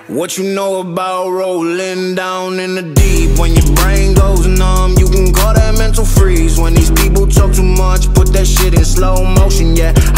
What you know about rolling down in the deep? When your brain goes numb, you can call that mental freeze. When these people talk too much, put that shit in slow motion, yeah.